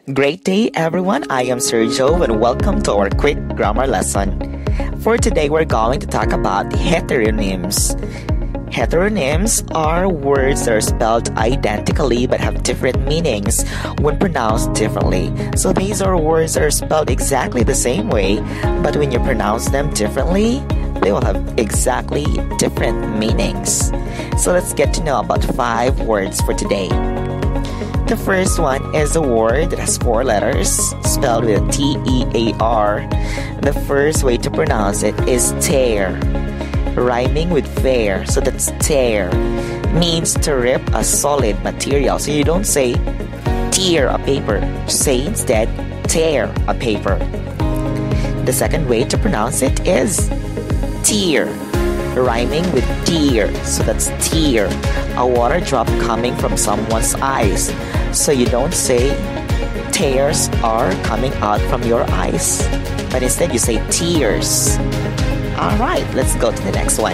Great day, everyone. I am Sergio, and welcome to our quick grammar lesson. For today, we're going to talk about heteronyms. Heteronyms are words that are spelled identically but have different meanings when pronounced differently. So these are words that are spelled exactly the same way, but when you pronounce them differently, they will have exactly different meanings. So let's get to know about 5 words for today. The first one is a word that has 4 letters, spelled with a T-E-A-R. The first way to pronounce it is tear, rhyming with fair. So that's tear. Means to rip a solid material. So you don't say tear a paper. Say instead tear a paper. The second way to pronounce it is tear, rhyming with tear. So that's tear, a water drop coming from someone's eyes. So you don't say tears are coming out from your eyes, but instead you say tears. Alright, let's go to the next one.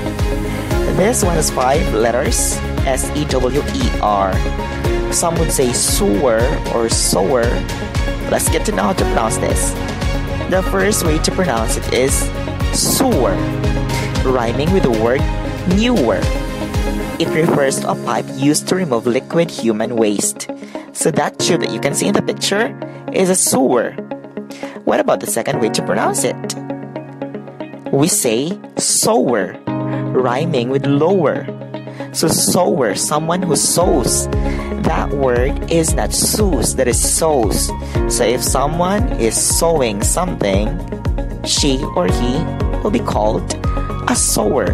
This one is 5 letters, S-E-W-E-R. Some would say sewer or sower. Let's get to know how to pronounce this. The first way to pronounce it is sewer, rhyming with the word newer. It refers to a pipe used to remove liquid human waste. So that tube that you can see in the picture is a sewer. What about the second way to pronounce it? We say sower, rhyming with lower. So sower, someone who sews. That word is not sews, that is sews. So if someone is sewing something, she or he will be called a sewer.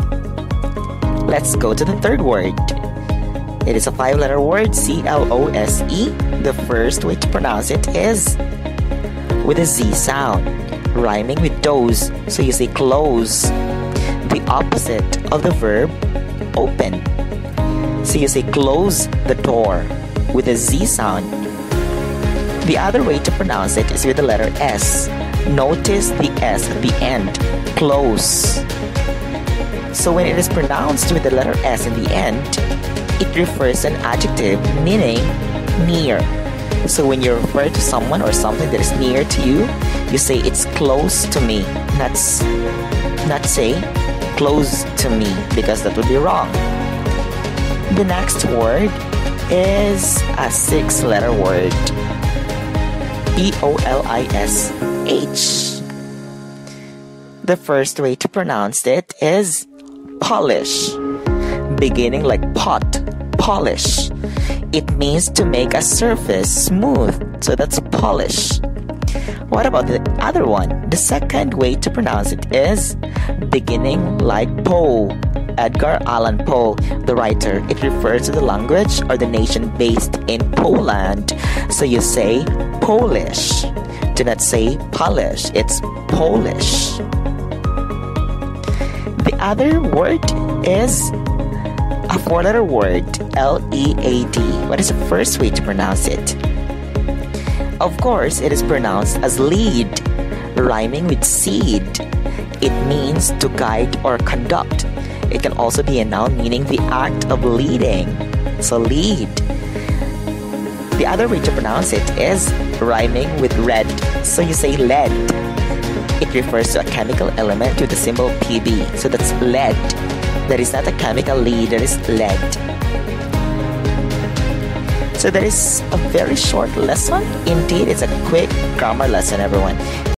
Let's go to the third word. It is a 5-letter word, C-L-O-S-E. The first way to pronounce it is with a Z sound, rhyming with doze. So you say close, the opposite of the verb open. So you say close the door with a Z sound. The other way to pronounce it is with the letter S. Notice the S at the end, close. So when it is pronounced with the letter S in the end, it refers to an adjective meaning near. So when you refer to someone or something that is near to you, you say it's close to me, not say close to me, because that would be wrong. The next word is a 6-letter word, P-O-L-I-S-H. The first way to pronounce it is polish, beginning like pot, polish. It means to make a surface smooth, so that's polish. What about the other one? The second way to pronounce it is beginning like Poe, Edgar Allan Poe, the writer. It refers to the language or the nation based in Poland. So you say Polish. Do not say polish, it's Polish. The other word is a 4-letter word, L-E-A-D. What is the first way to pronounce it? Of course, it is pronounced as lead, rhyming with seed. It means to guide or conduct. It can also be a noun meaning the act of leading. So lead. The other way to pronounce it is rhyming with red. So you say lead. It refers to a chemical element with the symbol Pb. So that's lead. That is not a chemical lead, that is lead. So that is a very short lesson. Indeed, it's a quick grammar lesson, everyone.